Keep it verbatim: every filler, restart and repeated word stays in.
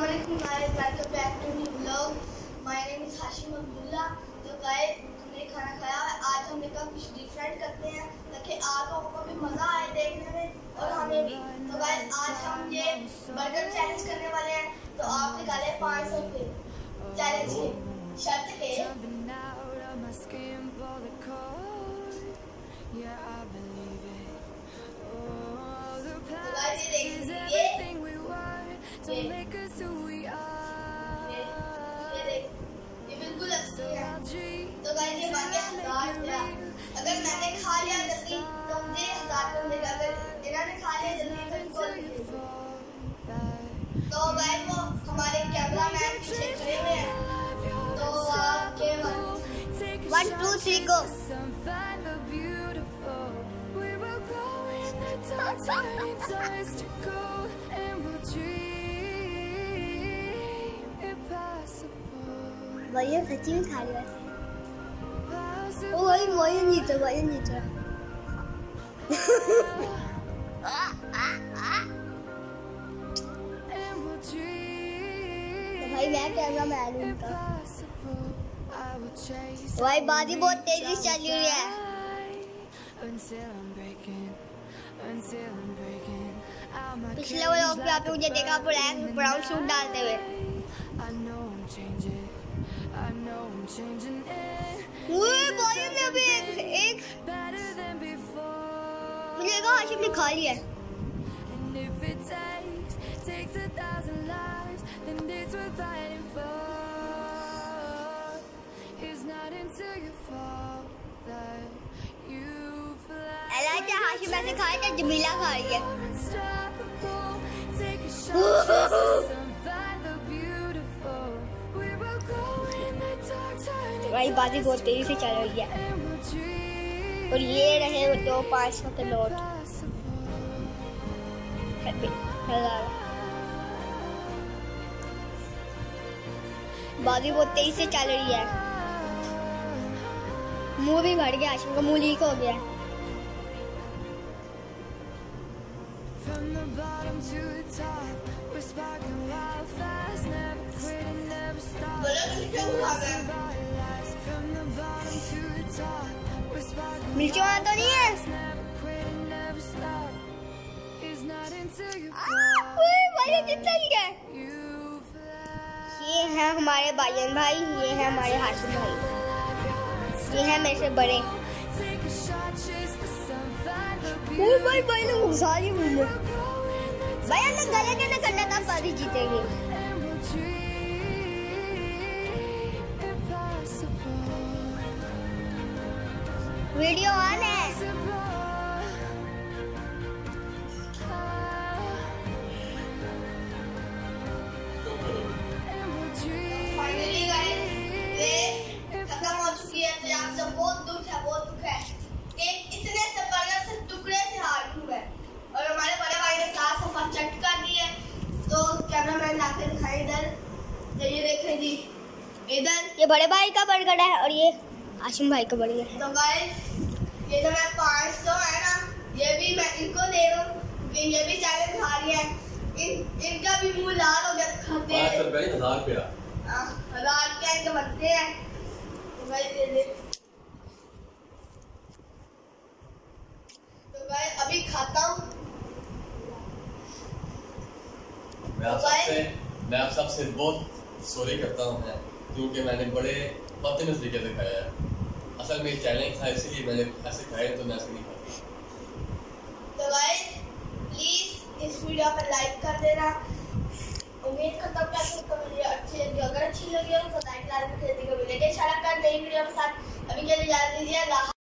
Assalamualaikum guys, welcome back to new vlog. My name is Hashim Abdullah. तो guys हमने खाना खाया है। आज हमने कहा कुछ डिफरेंट करते हैं ताकि आप लोगों को भी मजा आए देखने में और हमें भी। तो गाइस आज हम ये बर्गर चैलेंज करने वाले हैं। तो आप निकाले पाँच सौ रुपये चैलेंज के शर्त के। तो गाइस ये देखिए ये ये ये बिल्कुल अच्छी है। तो गाइस ये बन गया हजार रुपया। अगर मैंने खा लिया जल्दी तो मुझे हजार रुपया मिलेगा, अगर इन्होंने खा लिया जल्दी तो इनको। तो गाइस वो हमारे कैमरा मैन पीछे खड़े हुए हैं। तो आपके वन टू थ्री गो। भाई सच्ची में खा लिया ओ भाई वही नीचे वही नीचे तो भाई मैं कैमरा मैन हूं। भाई बाजी बहुत तेजी से चल रही है। पिछले व्लॉग पे आपने मुझे देखा ब्लैक ब्राउन सूट डालते हुए। भाई ने अभी एक, एक मुझे लगा हाशिम ने खा लिया। हाशिम ऐसे खाया था, जमीला खा रही है। भाई बाजी बहुत तेजी से चल रही है और ये रहे दो पाँच सौ के नोट। बाजी बहुत तेजी से चल रही है। मुंह भी भर गया, हाशिम का मुंह लीक हो गया। मिर्ची वाला तो नहीं है। भाई कितना गया। ये है हमारे भाईजान भाई, ये है हमारे हाशिम भाई, ये है मेरे से बड़े। ओ भाई भाई ने घुसा ली मुझे। भाई हमने गले के ना करना था, बाजी जीतेगी। वीडियो ऑन है। फाइनली गाइस ये खत्म हो चुकी है। तो आप सब बहुत दुख है, बहुत दुख है कि इतने से बर्गर से टुकड़े से हार गए और हमारे बड़े भाई ने साथ सफा चट कर दी है। तो कैमरामैन लाके दिखाए इधर, तो ये देखें जी इधर ये बड़े भाई का बर्गर है और ये हाशिम भाई का बर्गर है। तो गाइस ये जो मैं पाँच सौ है ना, ये भी मैं इनको दे रहा हूँ कि ये भी चैलेंज हार गया। इन इनका भी मुंह लाल हो गया खाते हैं। हजार रुपया हजार रुपया इनके बनते हैं। तो गाइस दे दे। तो गाइस अभी खाता हूँ। मैं आप सबसे मैं आप सबसे बहुत सॉरी करता हूँ क्योंकि मैंने बड़े बदतमीज तरीके से खाया है। असल में चैलेंज था इसलिए मैंने ऐसे खाए, तो मैं ऐसे नहीं खाता। तो गाइस प्लीज इस वीडियो पर लाइक कर देना। उम्मीद करता हूँ कि आपको वीडियो अच्छी लगी। अगर अच्छी लगी हो तो लाइक कर देना। नई वीडियो के साथ अभी के लिए इजाजत दीजिए।